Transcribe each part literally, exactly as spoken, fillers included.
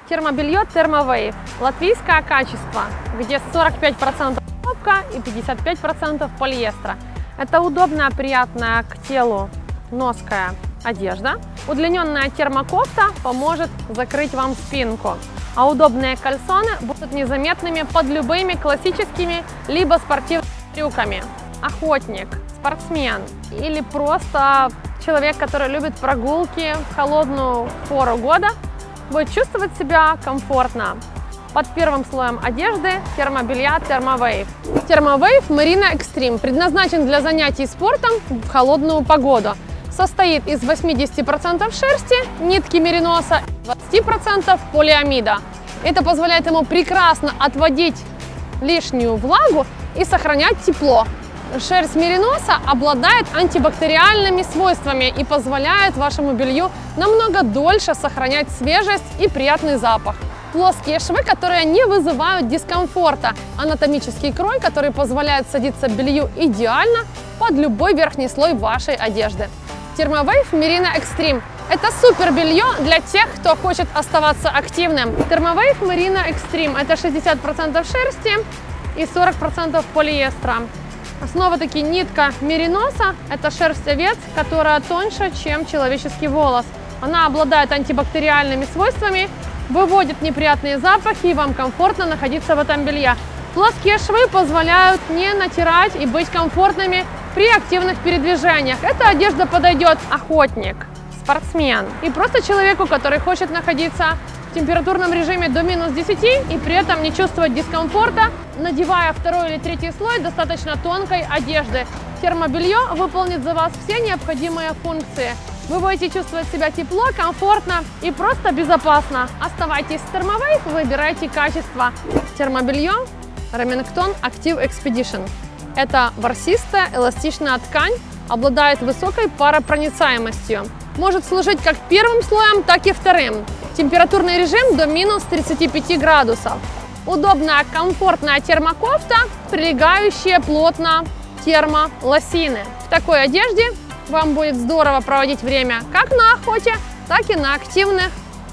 Термобелье Thermowave. Латвийское качество, где сорок пять процентов хлопка и пятьдесят пять процентов полиэстера. Это удобная, приятная к телу ноская одежда. Удлиненная термокофта поможет закрыть вам спинку, а удобные кальсоны будут незаметными под любыми классическими либо спортивными трюками. Охотник, спортсмен или просто человек, который любит прогулки в холодную пору года, будет чувствовать себя комфортно под первым слоем одежды термобелья Thermowave. Thermowave Merino Extreme предназначен для занятий спортом в холодную погоду. Состоит из восьмидесяти процентов шерсти, нитки мериноса и двадцати процентов полиамида. Это позволяет ему прекрасно отводить лишнюю влагу и сохранять тепло. Шерсть мериноса обладает антибактериальными свойствами и позволяет вашему белью намного дольше сохранять свежесть и приятный запах. Плоские швы, которые не вызывают дискомфорта. Анатомический крой, который позволяет садиться белью идеально под любой верхний слой вашей одежды. Thermowave Merino Extreme – это супер белье для тех, кто хочет оставаться активным. Thermowave Merino Extreme – это шестьдесят процентов шерсти и сорок процентов полиэстера. Основа-таки нитка мериноса – это шерсть овец, которая тоньше, чем человеческий волос. Она обладает антибактериальными свойствами, выводит неприятные запахи, и вам комфортно находиться в этом белье. Плоские швы позволяют не натирать и быть комфортными при активных передвижениях. Эта одежда подойдет охотник, спортсмен и просто человеку, который хочет находиться в температурном режиме до минус десяти и при этом не чувствовать дискомфорта, надевая второй или третий слой достаточно тонкой одежды. Термобелье выполнит за вас все необходимые функции. Вы будете чувствовать себя тепло, комфортно и просто безопасно. Оставайтесь с Thermowave, выбирайте качество. Термобелье Remington Active Expedition. Это ворсистая эластичная ткань, обладает высокой паропроницаемостью. Может служить как первым слоем, так и вторым. Температурный режим до минус тридцати пяти градусов. Удобная, комфортная термокофта, прилегающие плотно термолосины. В такой одежде вам будет здорово проводить время как на охоте, так и на активных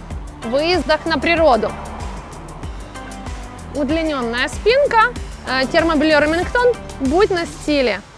выездах на природу. Удлиненная спинка, термобелье Remington, будь на стиле.